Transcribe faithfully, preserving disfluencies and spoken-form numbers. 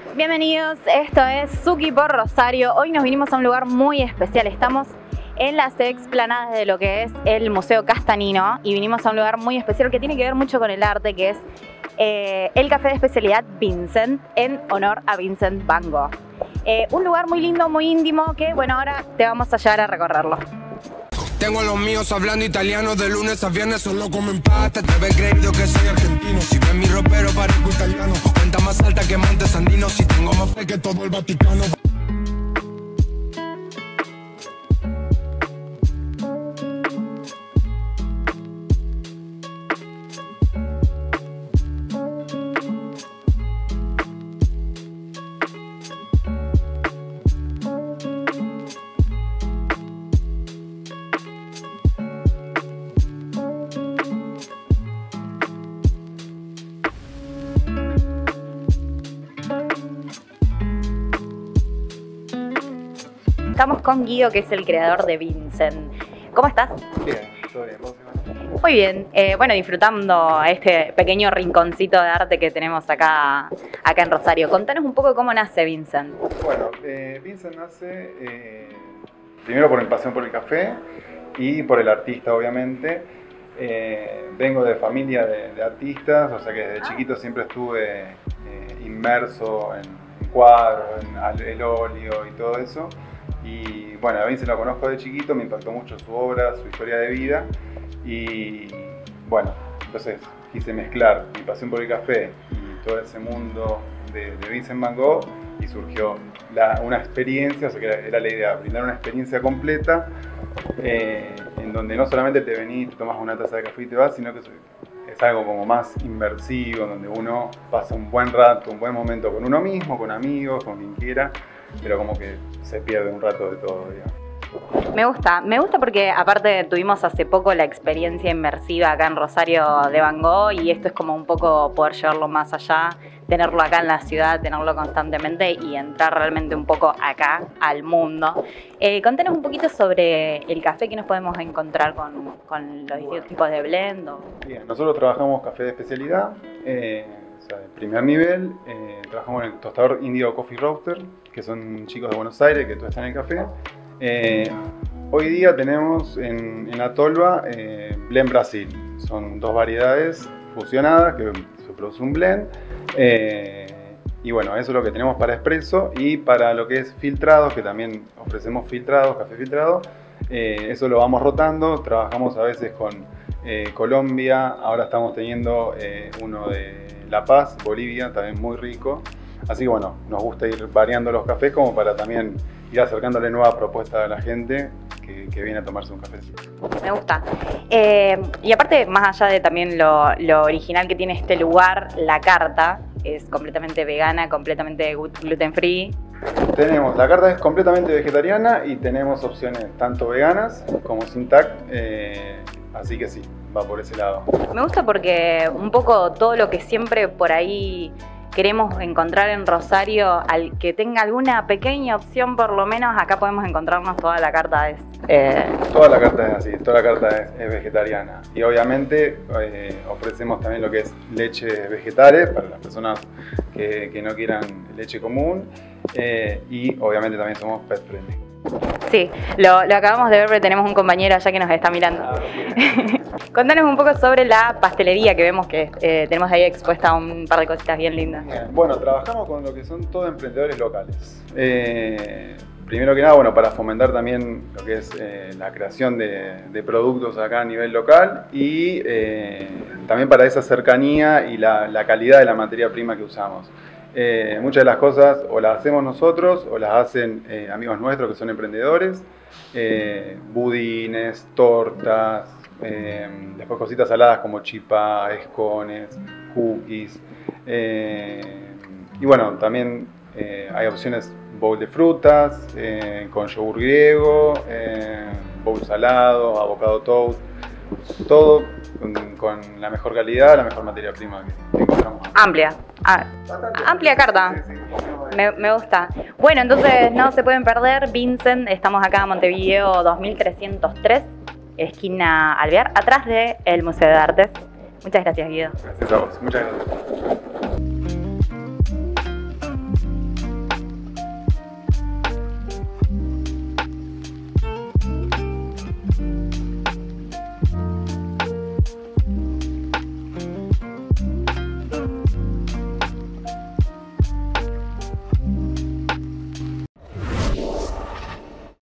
Bienvenidos, esto es Suki por Rosario. Hoy nos vinimos a un lugar muy especial. Estamos en las explanadas de lo que es el Museo Castanino y vinimos a un lugar muy especial que tiene que ver mucho con el arte, que es eh, el café de especialidad Vincent, en honor a Vincent Van Gogh. Eh, un lugar muy lindo, muy íntimo, que bueno, ahora te vamos a llevar a recorrerlo. Tengo a los míos hablando italiano de lunes a viernes, solo comen pasta. Te habéis creído que soy argentino. Si ves mi ropero parezco italiano. Cuenta más alta que Montes Andinos. Si tengo más fe que todo el Vaticano. Estamos con Guido, que es el creador de Vincent. ¿Cómo estás? Bien, todo bien. ¿Vos, Iván? Muy bien. Eh, bueno, disfrutando este pequeño rinconcito de arte que tenemos acá, acá en Rosario. Contanos un poco cómo nace Vincent. Bueno, eh, Vincent nace eh, primero por mi pasión por el café y por el artista, obviamente. Eh, vengo de familia de, de artistas, o sea que desde chiquito siempre estuve eh, inmerso en, en cuadros, en el óleo y todo eso. Y bueno, a Vincent lo conozco de chiquito, me impactó mucho su obra, su historia de vida y bueno, entonces quise mezclar mi pasión por el café y todo ese mundo de, de Vincent Van Gogh y surgió la, una experiencia, o sea que era, era la idea, brindar una experiencia completa eh, en donde no solamente te venís, te tomas una taza de café y te vas, sino que es algo como más inmersivo, donde uno pasa un buen rato, un buen momento con uno mismo, con amigos, con quien quiera, pero como que se pierde un rato de todo, digamos. Me gusta, me gusta porque aparte tuvimos hace poco la experiencia inmersiva acá en Rosario de Van Gogh y esto es como un poco poder llevarlo más allá, tenerlo acá en la ciudad, tenerlo constantemente y entrar realmente un poco acá al mundo. Eh, contanos un poquito sobre el café que nos podemos encontrar con, con los distintos tipos de blend. O... Bien, nosotros trabajamos café de especialidad, eh, o sea, de primer nivel, eh, trabajamos en el tostador Indio Coffee Roaster, que son chicos de Buenos Aires que tostan el café. Eh, hoy día tenemos en, en la tolva eh, Blend Brasil, son dos variedades fusionadas que se produce un blend eh, y bueno, eso es lo que tenemos para expreso y para lo que es filtrados, que también ofrecemos filtrados, café filtrado, eh, eso lo vamos rotando, trabajamos a veces con eh, Colombia, ahora estamos teniendo eh, uno de La Paz, Bolivia, también muy rico. Así que bueno, nos gusta ir variando los cafés como para también ir acercándole nuevas propuestas a la gente que, que viene a tomarse un cafecito. Me gusta. Eh, y aparte, más allá de también lo, lo original que tiene este lugar, la carta es completamente vegana, completamente gluten free. Tenemos, la carta es completamente vegetariana y tenemos opciones tanto veganas como sin T A C, eh, así que sí, va por ese lado. Me gusta porque un poco todo lo que siempre por ahí queremos encontrar en Rosario, al que tenga alguna pequeña opción por lo menos, acá podemos encontrarnos toda la carta. Es, eh... Toda la carta es así, toda la carta es, es vegetariana. Y obviamente eh, ofrecemos también lo que es leche vegetales para las personas que, que no quieran leche común. Eh, y obviamente también somos pet friendly. Sí, lo, lo acabamos de ver porque tenemos un compañero allá que nos está mirando. Ah, Contanos un poco sobre la pastelería que vemos que eh, tenemos ahí expuesta un par de cositas bien lindas. Bien. Bueno, trabajamos con lo que son todos emprendedores locales. Eh, primero que nada, bueno, para fomentar también lo que es eh, la creación de, de productos acá a nivel local y eh, también para esa cercanía y la, la calidad de la materia prima que usamos. Eh, muchas de las cosas o las hacemos nosotros o las hacen eh, amigos nuestros que son emprendedores, eh, budines, tortas, eh, después cositas saladas como chipá, escones, cookies, eh, y bueno, también eh, hay opciones bowl de frutas, eh, con yogur griego, eh, bowl salado, avocado toast, todo con, con la mejor calidad, la mejor materia prima que encontramos. Amplia, ah, amplia carta. Sí, sí. Me, me gusta. Bueno, entonces no se pueden perder Vincent. Estamos acá en Montevideo dos mil trescientos tres, esquina Alvear, atrás del Museo de Artes. Muchas gracias, Guido. Gracias a vos. Muchas gracias.